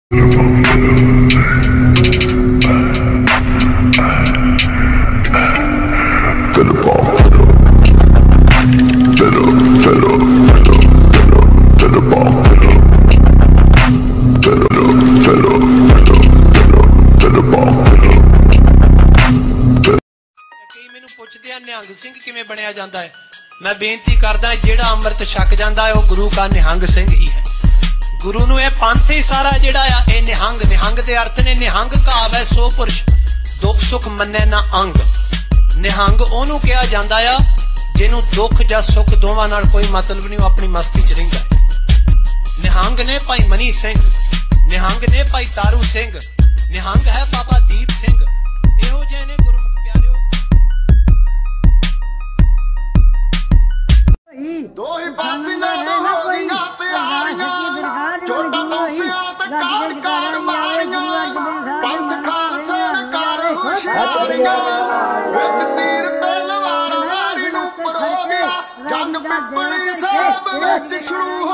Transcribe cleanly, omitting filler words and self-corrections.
पुछते हैं निहंग सिंह किवें बनिया जांदा है। मैं बेनती करदा जिहड़ा अमृत छक जांदा है वह गुरु का निहंग सिंह ही है। गुरु नूं यह पंथ ही सारा जिहड़ा आ यह निहंग निहंग दे अर्थ ने निहंग कहाव है सो पुरुष दुख सुख मन्ने ना अंग। निहंग ओनू कहा जांदा आ जिन्हों दुख या सुख दोवां नाल कोई मतलब नहीं, अपनी मस्ती च रहिंदा है। निहंग ने भाई मनी सिंह, निहंग ने भाई तारू सिंह, निहंग है बाबा दीप सिंह। इहो जिहे ने गुरमुख प्यारिओ दो ही बासियां हो गईयां तैयारियां छोटा तौसियां ते काट कार मारियां पंथ खालसे ने कर हुशियारियां विच तीर तलवार मारी नूं परो गया जंग पिपली साहब विच शुरू